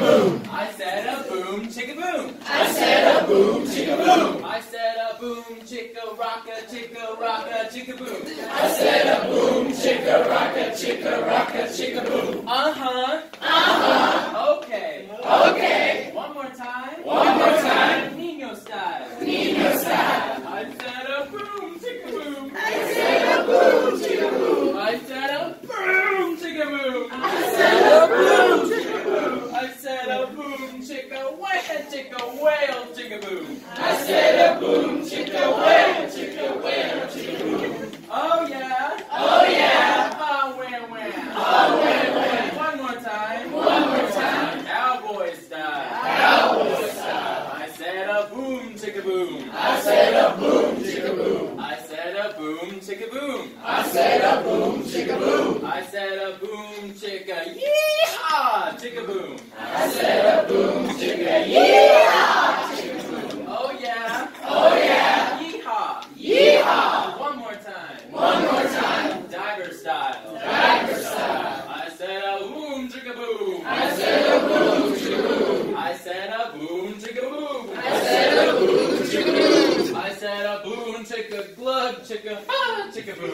boom. I said a boom, chicka boom. I said a boom, chicka boom. I said a boom, chicka rocka, chicka boom. I said a boom, chicka rocka, chicka boom. Uh-huh. Uh-huh. Okay. Okay. One more time. One more time. Nino style. Nino style. I said a boom, chicka boom. I said a boom, chicka boom. I said a boom, chicka boom. I said a boom, chicka boom. I said a boom, chicka whale, chicka boom. I said a boom, chicka whale, chicka boom. Oh yeah. Oh yeah. Oh wham. Oh wham. One more time. One more time. Cowboy style. Cowboy style. I said a boom, chicka boom. I said a boom, chicka boom. I said a boom, chicka boom. I said a boom, chicka boom. I said a boom, chicka yeehaw, chicka boom. I said a boom, chicka yeehaw, chicka boom. Oh yeah. Oh yeah. Yeehaw. Yeehaw. One more time. One more time. Diver style. Diver style. I said a boom, chicka boom. I said a boom, chicka boom. I said a boom, chicka boom. I said a boom, chicka boom. I said a boom, chicka glug, chicka ha, chicka boom.